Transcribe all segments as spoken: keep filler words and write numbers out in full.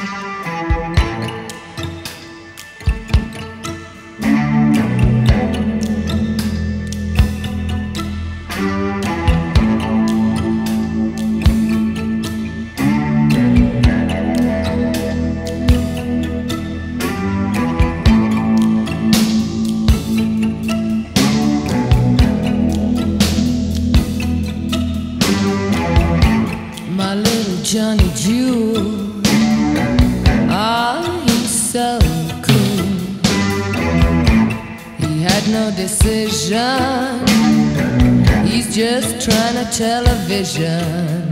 Television.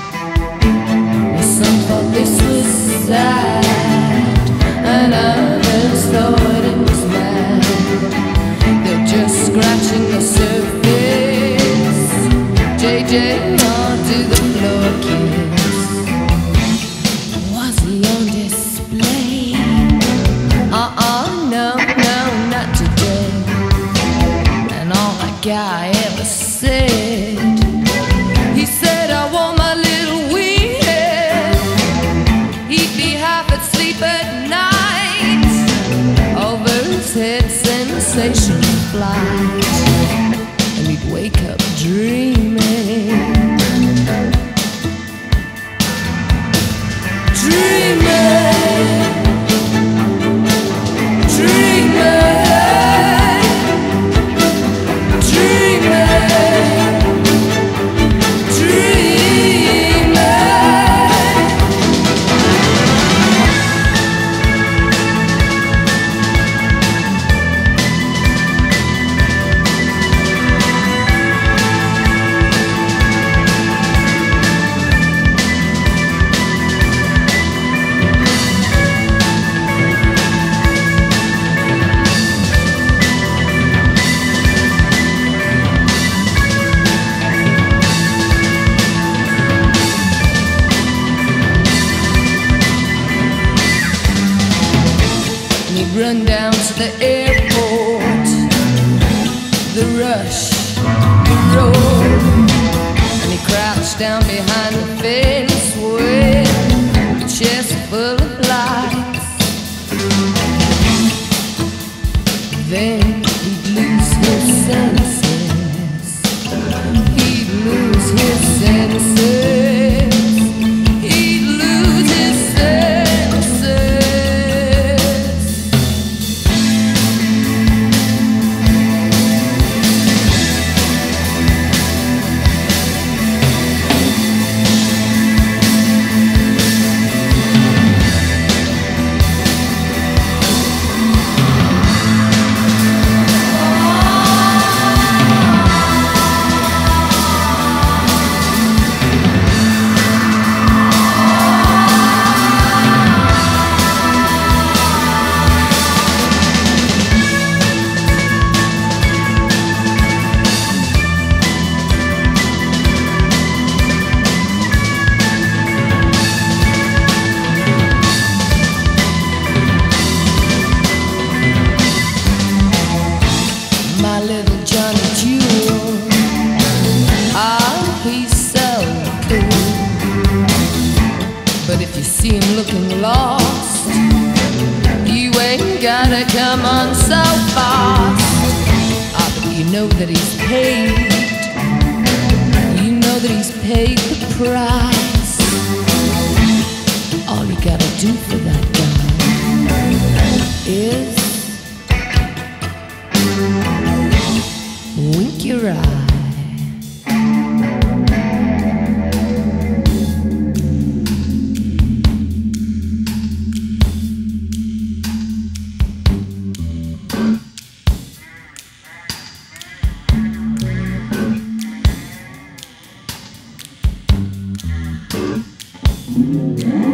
Some thought this was sad, and others thought it was mad. They're just scratching the surface. J J onto the floor kiss. Was he on display? Uh-uh, no, no, not today. And all that guy ever said, he said, I want my little weird. He'd be half asleep at night. Over his head, sensation flight. And he'd wake up dreaming. Dreaming. Dreaming. Run down to the airport, the rush, the road, and he crouched down behind the fence with a chest full of lights. Then he'd lose his senses, he'd lose his senses, he'd lose his senses. Come on so fast. Ah, but you know that he's paid. You know that he's paid the price. All you gotta do for that guy is wink your eye. Yeah.